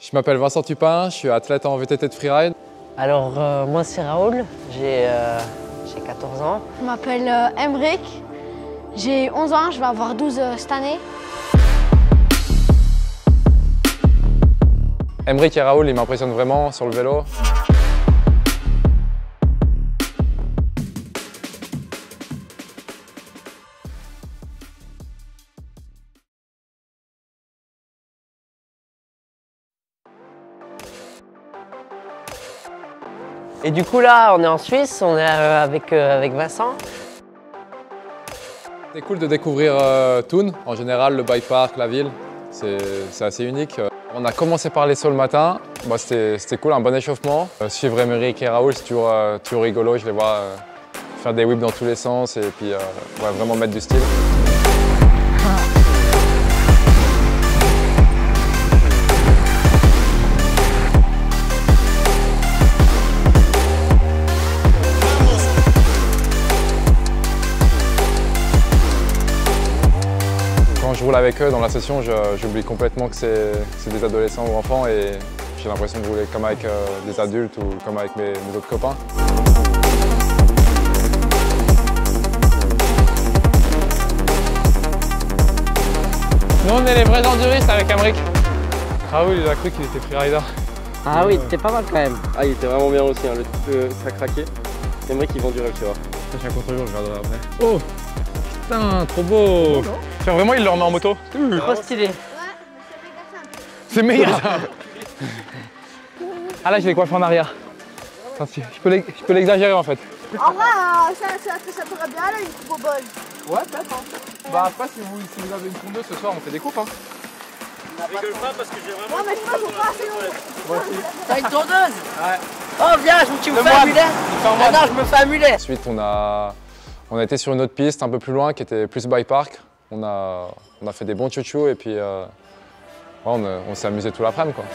Je m'appelle Vincent Tupin, je suis athlète en VTT de freeride. Alors moi c'est Raoul, j'ai 14 ans. Je m'appelle Emric, j'ai 11 ans, je vais avoir 12 cette année. Emric et Raoul, ils m'impressionnent vraiment sur le vélo. Et du coup là on est en Suisse, on est avec Vincent. C'est cool de découvrir Thun, en général le bike park, la ville, c'est assez unique. On a commencé par les sauts le matin, c'était cool, un bon échauffement. Suivre Emric et Raoul, c'est toujours rigolo, je les vois faire des whips dans tous les sens et puis ouais, vraiment mettre du style. Quand je roule avec eux dans la session, j'oublie complètement que c'est des adolescents ou enfants et j'ai l'impression de rouler comme avec des adultes ou comme avec mes autres copains. Nous on est les vrais enduristes avec Emric. Raoul il a cru qu'il était freerider. Ah oui, t'es pas mal quand même. Ah il était vraiment bien aussi, hein. Le type ça craquait. Emric il vend du rêve, tu vois. Je suis un contre-jour, je regarderai après. Oh putain, trop beau. Tiens, vraiment il le remet en moto. Trop stylé. C'est méga ça. Ah là j'ai les coiffes en arrière. Attends, je peux l'exagérer en fait. En vrai, ça pourrait bien aller une coupe au bol. Ouais, peut-être. Hein. Bah après si vous avez une tondeuse ce soir on fait des coupes. Hein. Je rigole pas parce que j'ai vraiment... Ouais, mais je pense qu'on pas assez long. T'as une tondeuse? Ouais. Oh viens, tu me fais un mulet. Ah non, je me fais un mulet. Ensuite on a été sur une autre piste un peu plus loin qui était plus bike park. On a fait des bons chouchous et puis ouais, on s'est amusé tout l'après-midi quoi.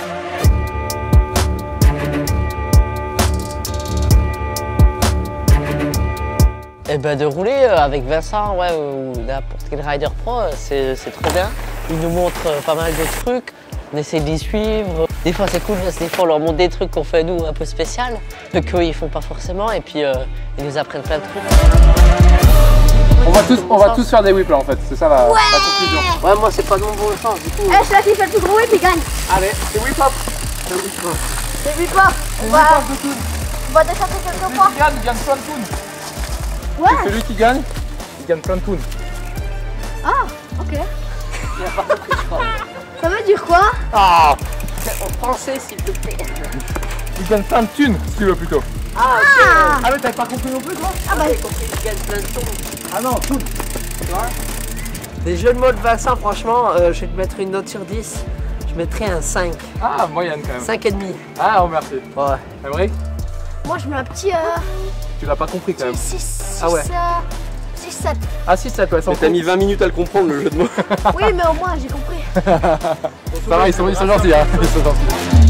Et ben de rouler avec Vincent ouais, ou n'importe quel rider pro, c'est trop bien. Il nous montre pas mal de trucs, on essaie de les suivre. Des fois c'est cool parce que des fois on leur montre des trucs qu'on fait nous un peu spécial, qu'eux ils font pas forcément et puis ils nous apprennent plein de trucs. On va tous faire des whips là en fait, c'est ça la conclusion. Ouais moi c'est pas de mon bon sens du coup. Eh, celui-là qui fait le plus gros whip, il gagne. Allez, c'est whip hop. C'est whip hop. On va descendre quelques fois. Il gagne plein de toons. Ouais. Celui qui gagne, il gagne plein de toons. Ah, ok. Il a pas compris je crois. Ça veut dire quoi? Ah, En français s'il te plaît. il gagne plein de thunes si tu veux plutôt. Ah ok. Ah mais t'avais pas compris non plus toi? Ah bah j'ai compris qu'il gagne plein de tours. Ah non, toons. Tu vois? Les jeux de mots de Vincent franchement, je vais te mettre une note sur 10. Je mettrais un 5. Ah, moyenne quand même. 5,5. Ah, oh merci. Ouais. Emric, Moi, je mets un petit tu l'as pas compris quand même. 6, Ah ouais. 6, 7. Ah si, ça ouais, sans Mais t'as mis 20 minutes à le comprendre le jeu de mots. Oui, mais au moins, j'ai compris. Ça va, ils sont gentils hein. Ils sont gentils.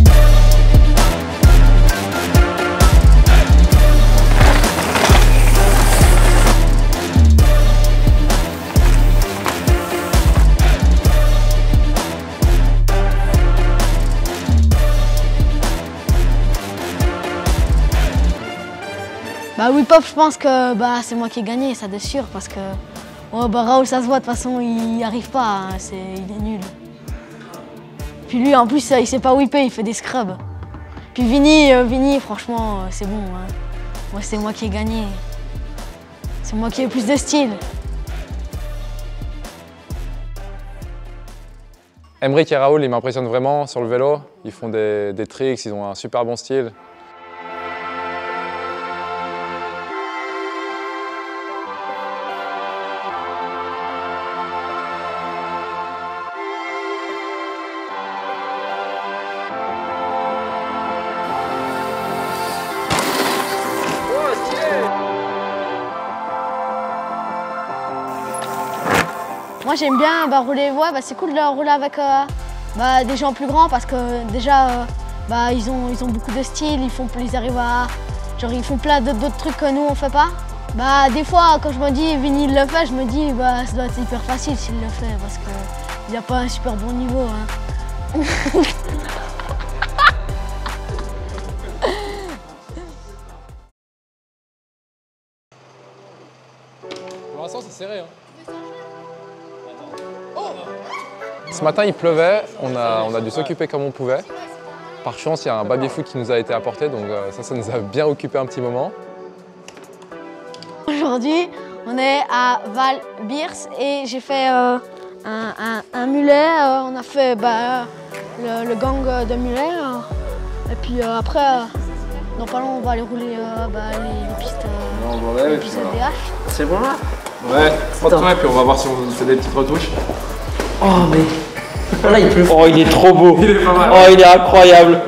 Bah oui, Pop, je pense que c'est moi qui ai gagné, ça de sûr, parce que Raoul, ça se voit, de toute façon, il n'y arrive pas, hein, il est nul. Puis lui, en plus, il sait pas whipper, il fait des scrubs. Puis Vini, franchement, c'est bon. Hein. Moi, c'est moi qui ai gagné. C'est moi qui ai plus de style. Emric et Raoul, ils m'impressionnent vraiment sur le vélo. Ils font des tricks, ils ont un super bon style. Moi, j'aime bien rouler. Ouais, c'est cool de rouler avec des gens plus grands parce que déjà, ils ont beaucoup de style. Ils arrivent à, genre, ils font plein d'autres trucs que nous on fait pas. Des fois, quand je me dis Vini il le fait, je me dis ça doit être hyper facile s'il le fait parce qu'il n'a pas un super bon niveau. Hein. serré. Hein. Ce matin, il pleuvait, on a dû s'occuper comme on pouvait. Par chance, il y a un baby-foot qui nous a été apporté, donc ça nous a bien occupé un petit moment. Aujourd'hui, on est à Val-Birs et j'ai fait un mulet. On a fait le gang de mulets. Et puis après, dans pas long, on va aller rouler les pistes CDH. C'est bon là? Ouais, pas de temps, et puis on va voir si on fait des petites retouches. Oh mais... Là il pleut. Oh, il est trop beau. Il est pas mal. Oh, il est incroyable.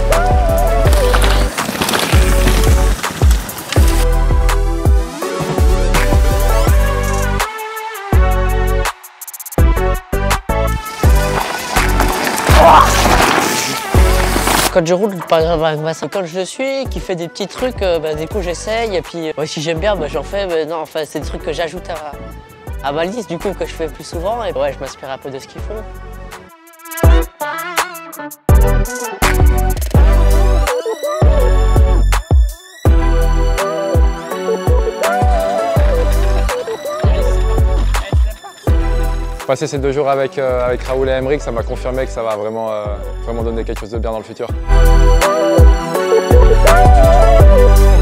Quand je roule par exemple avec Vincent, quand je le suis, qui fait des petits trucs, du coup j'essaye et puis si j'aime bien j'en fais, mais non enfin c'est des trucs que j'ajoute à ma liste du coup que je fais plus souvent et ouais je m'inspire un peu de ce qu'ils font. Passer ces 2 jours avec Raoul et Aymeric, ça m'a confirmé que ça va vraiment donner quelque chose de bien dans le futur.